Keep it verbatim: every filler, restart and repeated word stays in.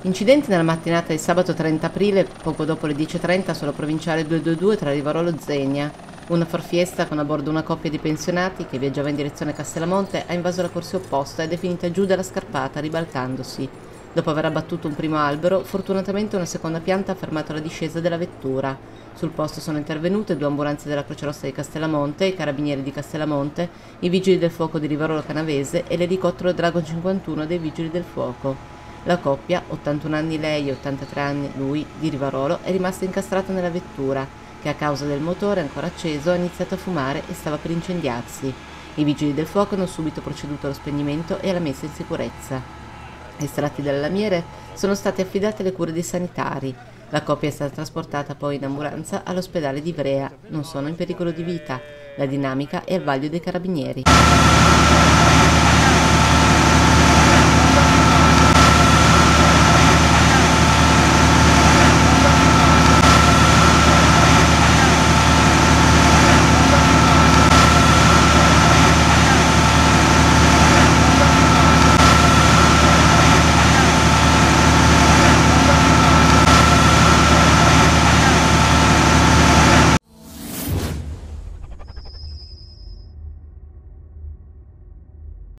Incidenti nella mattinata di sabato trenta aprile, poco dopo le dieci e trenta, sulla provinciale duecentoventidue tra Rivarolo e Zegna. Una Ford Fiesta con a bordo una coppia di pensionati che viaggiava in direzione Castellamonte ha invaso la corsia opposta ed è finita giù dalla scarpata, ribaltandosi. Dopo aver abbattuto un primo albero, fortunatamente una seconda pianta ha fermato la discesa della vettura. Sul posto sono intervenute due ambulanze della Croce Rossa di Castellamonte, i carabinieri di Castellamonte, i vigili del fuoco di Rivarolo Canavese e l'elicottero Dragon cinquantuno dei vigili del fuoco. La coppia, ottantuno anni lei e ottantatré anni lui, di Rivarolo, è rimasta incastrata nella vettura, che a causa del motore ancora acceso ha iniziato a fumare e stava per incendiarsi. I vigili del fuoco hanno subito proceduto allo spegnimento e alla messa in sicurezza. Estratti dalle lamiere sono state affidate alle cure dei sanitari. La coppia è stata trasportata poi in ambulanza all'ospedale di Ivrea. Non sono in pericolo di vita. La dinamica è al vaglio dei carabinieri.